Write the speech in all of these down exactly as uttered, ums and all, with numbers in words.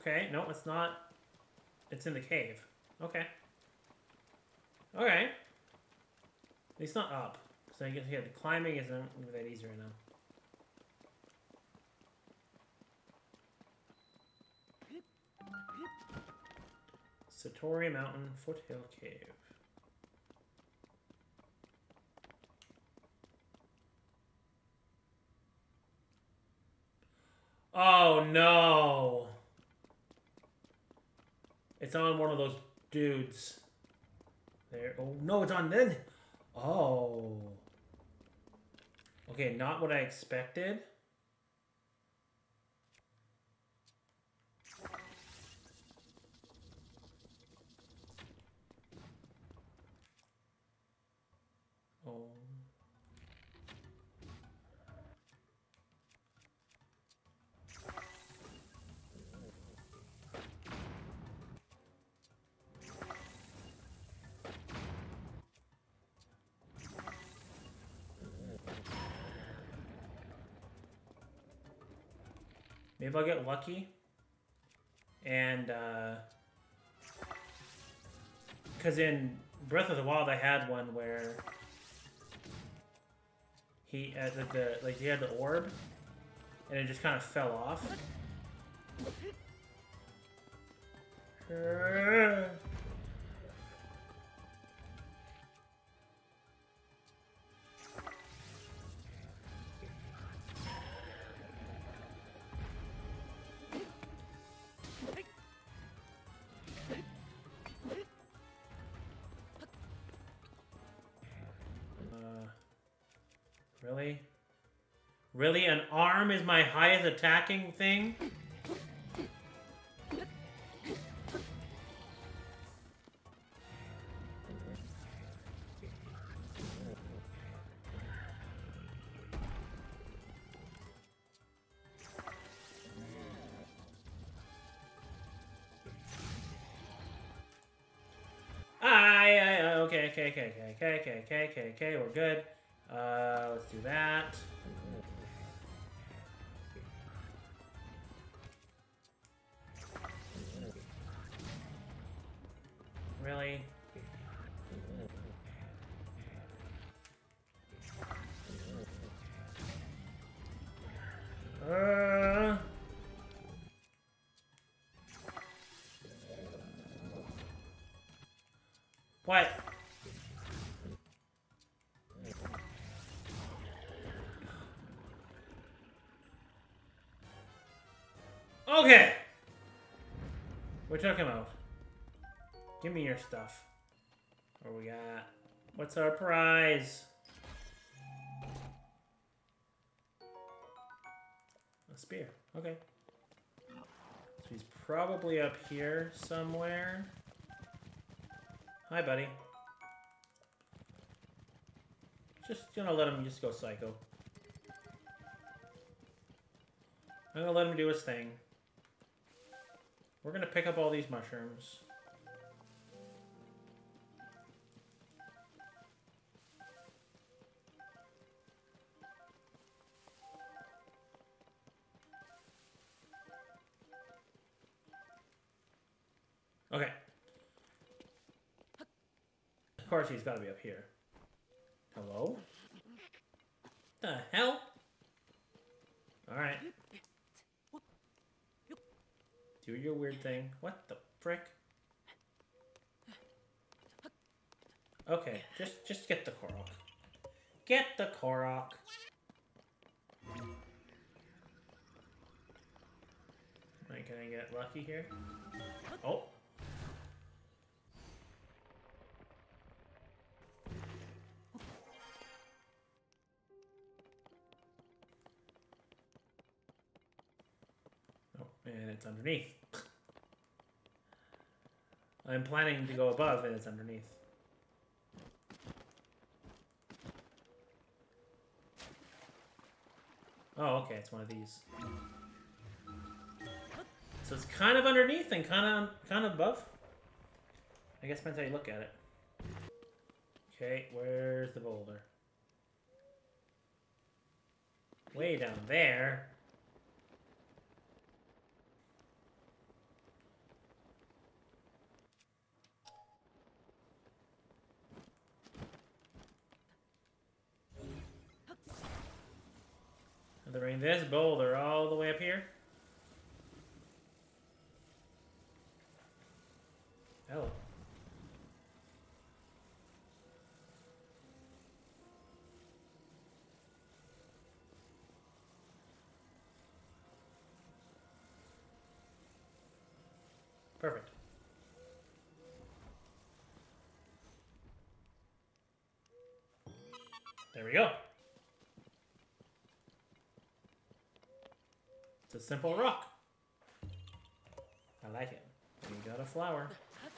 Okay, no, it's not. It's in the cave. Okay. Okay. At least not up. So I guess, yeah, the climbing isn't that easy right now. Satori Mountain Foothill Cave. Oh no! It's on one of those dudes. There. Oh no, it's on then. Oh. Okay, not what I expected. Oh. Maybe I'll get lucky. And, uh... because in Breath of the Wild, I had one where he, uh, the, the, like, he had the orb, and it just kind of fell off. Uh... Really? Really? An arm is my highest attacking thing? Ah, yeah, yeah, okay, okay, okay, okay, okay, okay, okay, okay, okay, we're good. Uh, let's do that. Really? Uh... What? Okay! We took him out. Give me your stuff. What we got? What's our prize? A spear. Okay. So he's probably up here somewhere. Hi, buddy. Just gonna let him just go psycho. I'm gonna let him do his thing. We're gonna pick up all these mushrooms. Okay. Of course, he's gotta be up here. Hello? The hell? Alright. Do your weird thing. What the frick? Okay, just just get the Korok. Get the Korok. Alright, can I get lucky here? Oh. Oh, and it's underneath. I'm planning to go above and it's underneath. Oh, okay, it's one of these. So it's kind of underneath and kind of kind of above. I guess depends how you look at it. Okay, where's the boulder? Way down there. Gathering this boulder all the way up here. Hello. Perfect. There we go. It's a simple rock. I like it. You got a flower.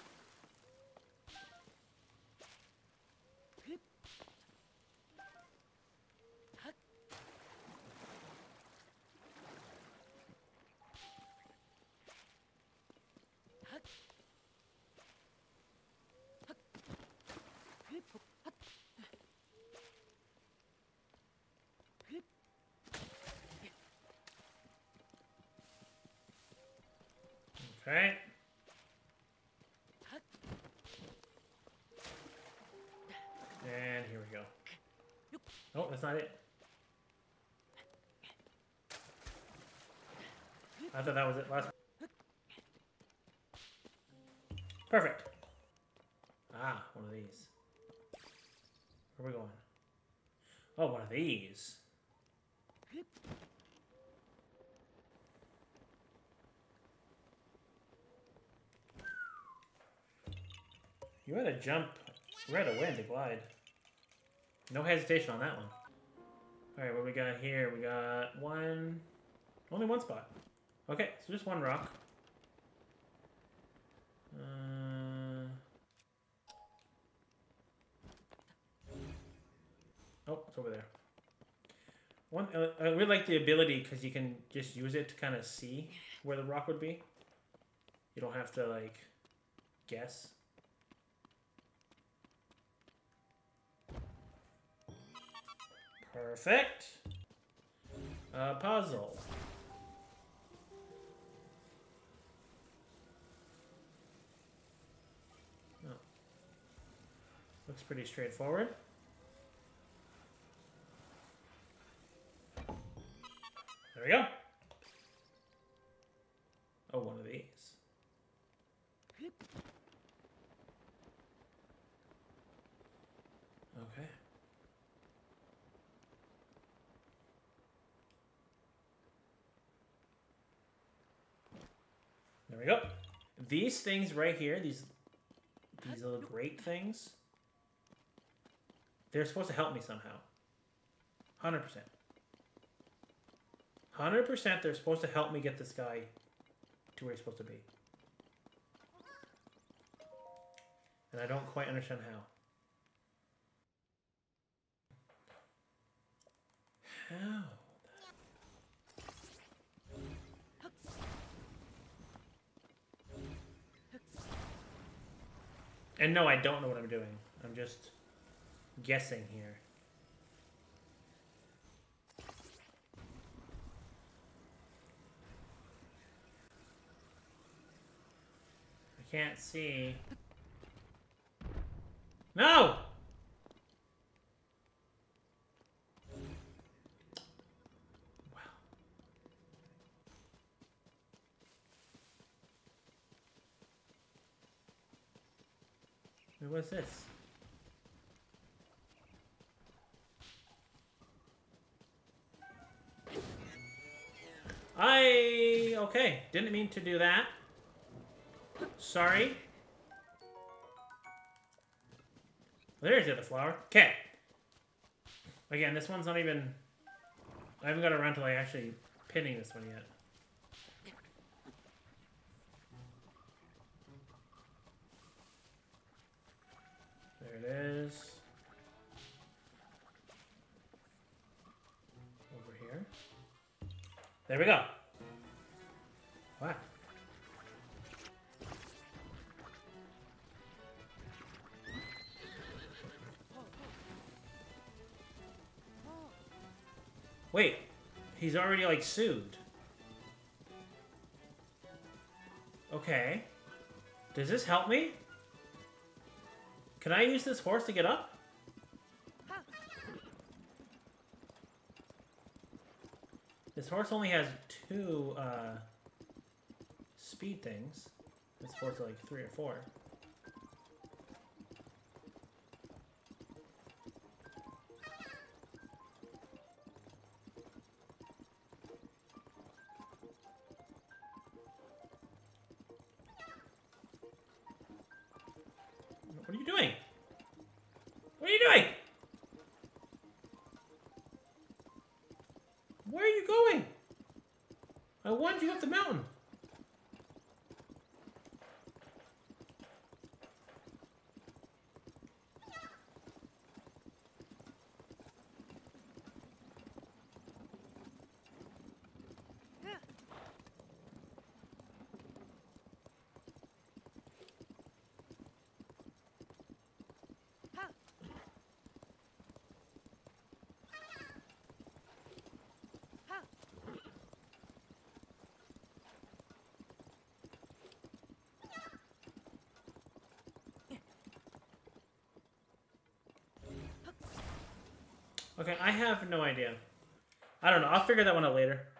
Okay. And here we go. Oh, that's not it. I thought that was it last. Perfect. Ah, one of these. Where are we going? Oh, one of these. You had to jump right away to glide. No hesitation on that one. Alright, what we got here? We got one... Only one spot. Okay, so just one rock. Uh... Oh, it's over there. One, uh, I really like the ability because you can just use it to kind of see where the rock would be. You don't have to, like, guess. Perfect. Uh, puzzle. Oh. Looks pretty straightforward. There we go. Oh, one of these. Okay. There we go. These things right here, these these little grate things, they're supposed to help me somehow. one hundred percent. one hundred percent they're supposed to help me get this guy to where he's supposed to be. And I don't quite understand how. How? And no, I don't know what I'm doing. I'm just guessing here. I can't see. No! Wow. Wait, what's this? I... Okay. Didn't mean to do that. Sorry. There's the other flower. Okay. Again, this one's not even... I haven't got around to like actually pinning this one yet. There it is. Over here. There we go. Wow. Wait, he's already like sued. Okay. Does this help me? Can I use this horse to get up? This horse only has two uh, speed things. It's supposed to like three or four. What are you doing? What are you doing? Where are you going? I wanted you up the mountain. Okay, I have no idea. I don't know. I'll figure that one out later.